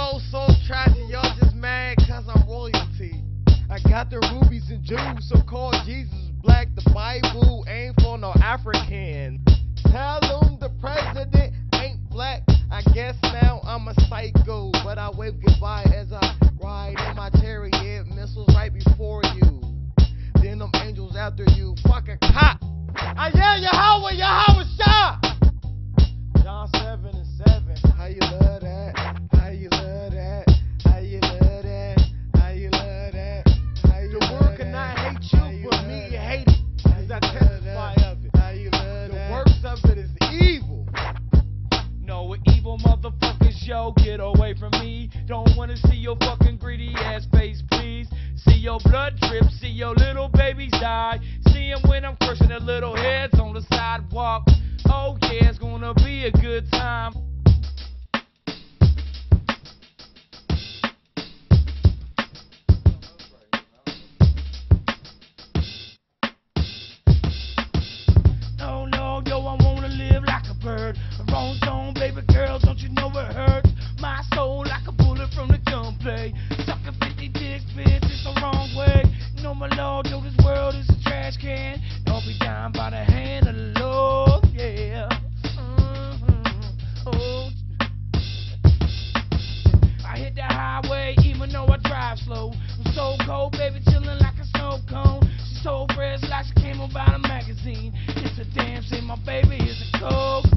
flow so trashy, y'all just mad cause I'm royalty. I got the rubies and jewels, so called Jesus black. The Bible ain't for no African. Tell them the president ain't black. I guess now I'm a psycho, but I wave goodbye as I ride in my chariot. Missiles right before you, then them angels after you. Fuck a cop. I yell Yahweh, Yahweh Shah. John 7:7. How you love that? How you love that? How you love that? How you love that? How you the world cannot hate you, but me hate it. Cause I testify of it. How you love the works of it is evil. No, we're evil motherfuckers, yo, get away from me. Don't wanna see your fucking greedy ass face, please. See your blood drip, see your little babies die. See 'em when I'm crushing their little heads on the sidewalk. Oh yeah, it's gonna be a good time. No, yo, I wanna live like a bird. A wrong zone, baby girl, don't you know it hurts? My soul like a bullet from the gunplay. Sucking 50 dicks, bitch, it's the wrong way. No, my lord, yo, this world is a trash can. Don't be down by the hand of the Lord, yeah. Oh. I hit the highway, even though I drive slow. I'm so cold, baby, chilling like a snow cone. She's so fresh like she came about a magazine. It's a damn shame, my baby is a cold.